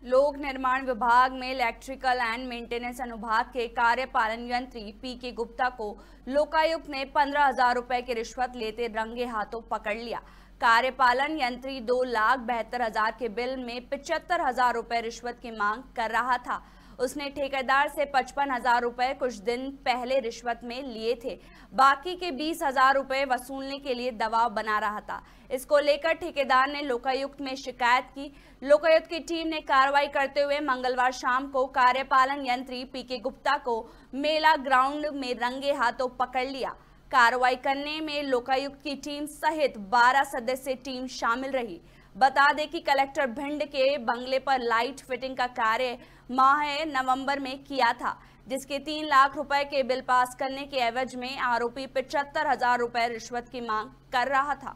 लोक निर्माण विभाग में इलेक्ट्रिकल एंड मेंटेनेंस अनुभाग के कार्यपालन यंत्री पीके गुप्ता को लोकायुक्त ने 15,000 रुपए की रिश्वत लेते रंगे हाथों पकड़ लिया। कार्यपालन यंत्री 2,72,000 के बिल में 75,000 रुपए रिश्वत की मांग कर रहा था। उसने ठेकेदार से 55,000 रुपए कुछ दिन पहले रिश्वत में लिए थे। बाकी के 20,000 रुपए वसूलने के लिए दबाव बना रहा था। इसको लेकर ठेकेदार ने लोकायुक्त में शिकायत की। लोकायुक्त की टीम ने कार्रवाई करते हुए मंगलवार शाम को कार्यपालन यंत्री पीके गुप्ता को मेला ग्राउंड में रंगे हाथों पकड़ लिया। कार्रवाई करने में लोकायुक्त की टीम सहित 12 सदस्यीय टीम शामिल रही। बता दें कि कलेक्टर भिंड के बंगले पर लाइट फिटिंग का कार्य माह नवंबर में किया था, जिसके 3 लाख रुपए के बिल पास करने के एवज में आरोपी 75,000 रुपए रिश्वत की मांग कर रहा था।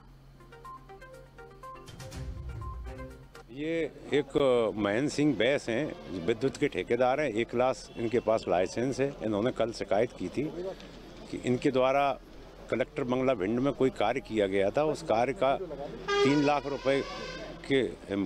ये एक महेंद्र सिंह बैस हैं, विद्युत के ठेकेदार हैं। 1 क्लास इनके पास लाइसेंस है। इन्होंने कल शिकायत की थी कि इनके द्वारा कलेक्टर बंगला भिंड में कोई कार्य किया गया था। उस कार्य का 3 लाख रुपए के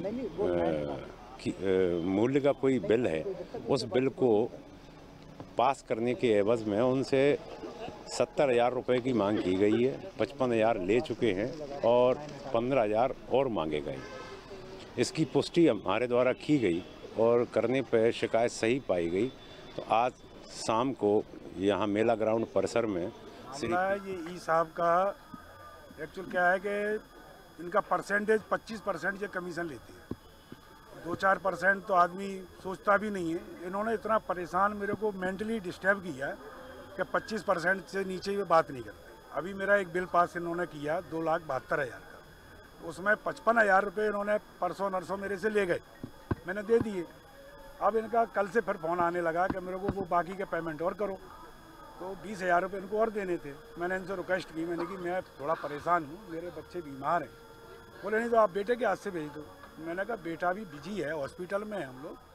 मूल्य का कोई बिल है। उस बिल को पास करने के एवज में उनसे 70,000 रुपए की मांग की गई है। 55,000 ले चुके हैं और 15,000 और मांगे गए। इसकी पुष्टि हमारे द्वारा की गई और करने पर शिकायत सही पाई गई। तो आज शाम को यहाँ मेला ग्राउंड परिसर में ये ई साहब का एक्चुअल क्या है कि इनका परसेंटेज 25% ये कमीशन लेती है। 2-4% तो आदमी सोचता भी नहीं है। इन्होंने इतना परेशान मेरे को मेंटली डिस्टर्ब किया कि 25% से नीचे ये बात नहीं करते। अभी मेरा एक बिल पास इन्होंने किया 2,72,000 का। उसमें 55,000 रुपये इन्होंने परसों नरसों मेरे से ले गए, मैंने दे दिए। अब इनका कल से फिर फ़ोन आने लगा कि मेरे को वो बाकी के पेमेंट और करो। तो 20,000 रुपये इनको और देने थे। मैंने इनसे रिक्वेस्ट की, मैंने कि मैं थोड़ा परेशान हूँ, मेरे बच्चे बीमार हैं। बोले नहीं तो आप बेटे के हाथ से भेज दो। मैंने कहा बेटा भी बिजी है, हॉस्पिटल में है हम लोग,